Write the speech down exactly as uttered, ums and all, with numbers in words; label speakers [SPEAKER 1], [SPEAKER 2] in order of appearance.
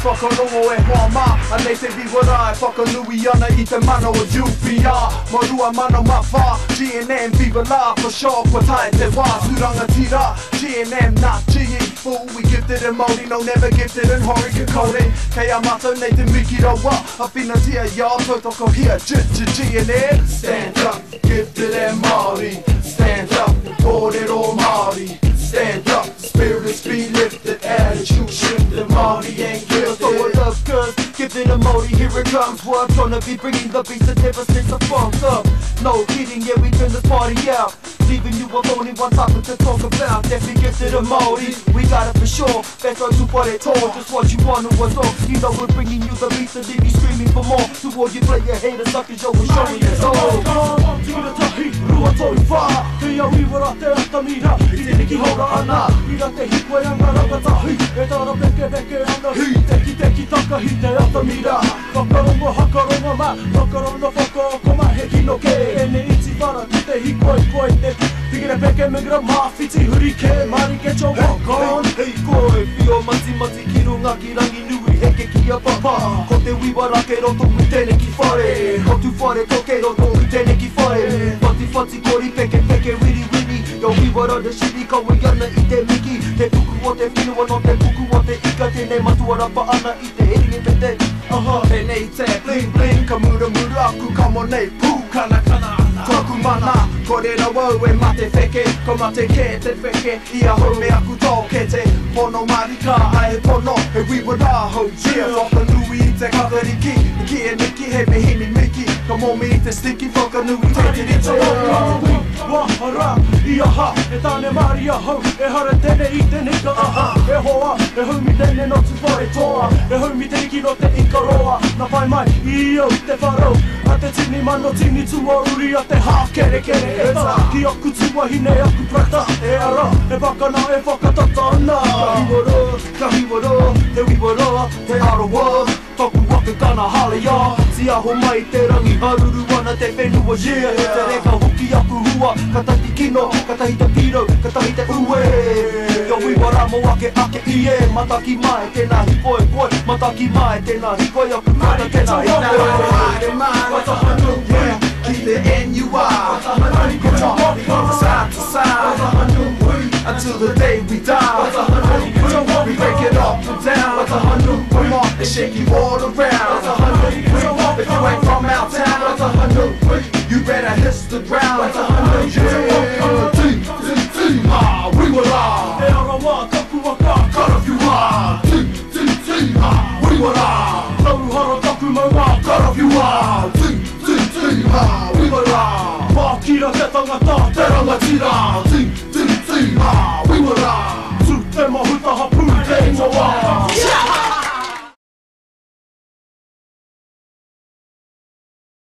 [SPEAKER 1] whakarongo e hoa mā. Anei te viwara e whakanui ana i te mana o U P R. Marua mana mawha, G N M viva la, for sure, kwa tae te wā, suranga tira. G N M not G E, fool, we gifted in Māori, no never gifted in Horika Kore. Kei a mata nei te miki rawa, a whina tia ia, tautoko hia, G N M. Stand up, gifted in Māori. Stand up, kōrero Māori. Stand up, spirits be lifted, attitude shifted, Māori ain't guilty. Throw it up, cuz, gifted in Māori, here it comes. We're gonna be bringing the beats that never since the funk up. No kidding, yeah, we turn this party out. Leaving you with only one topic to talk about. That we gifted in Māori, we got it for sure. That's right, to what it told, just what you want to was all. You know we're bringing you the beats that leave you screaming for more. To all you player haters, suckers, yo, we're showing you all. Kia wiwara te atamira, I te niki hora ana. Ira te hikoe anga rangatahi, e tara peke peke ana. Teki teki taka hi te atamira. Whakarongo hakaronga ma, whakaronga whakaoko ma heki no ke. E ne iti wara ki te hikoe koe te tigre peke migra ma, whiti huri ke, mari ke cho wakon. Hei koe, whio mati mati ki runga ki rangi nui, heke ki a papa. Ko te wiwara ke roto ku tēne ki whare. Ko tu whare ko ke roto ku tēne ki whare. Whati whati kori peke peke wiri wiri. Yo wiwara de shiri kaua iana i te miki. Te puku o te whinua no te puku o te ika. Tēnei matua rapa ana i te eri e me te. Aha, tēnei te bling bling. Ka mura mura aku kamo nei pū kana kana. Tōku mana, kore rawa e mate wheke. Ko mate ke te wheke, ia hau me aku tō ke te pono marika. Ai he pono, he wiwara hau chia. Whakanui i te kakariki, ki e niki he mehini miki. Ka momi i te sticky, whakanui te tiri te. Wahara, ia ha, e tāne mari a hau. E hara tēne i te nika aha. E hoa, e haumi tēne no tu whare toa. E haumi te iki no te ikaroa. Na whai mai, i au te wharau. A te tini mano tini tua uri a te ha kere kere e ta. Ki aku tua hine aku prata. E ara, e wakana e whakatata ana. Ka hiwara, ka hiwara, te wiwara, te arawa. Toku waka kana halea. Si aho mai te rangi haruru ana te whenua yeah. He te reka hoki aku hua. Ka tahi kino, ka tahi te piro, ka tahi te ue. Yo wiwara mo ake ake i e. Mataki mai tēnā hikoe koe. Mataki mai tēnā hikoe aku mana tēnā hikoe. What's a hundred yeah. Keep the N U I. Come on, from side to side. Until the day we die. We break it up and down. Come on, and shake you all around. If you ain't from out town, you better hit the ground. Yeah, T, T, T, ah, we will ah. Te arawa, taku waka, cut off you ah. T, T, T, ah, we will ah. Tauru hara taku maua, cut off you ah. T, T, T, ah, we will ah. Wākira te tangata, te rangatira.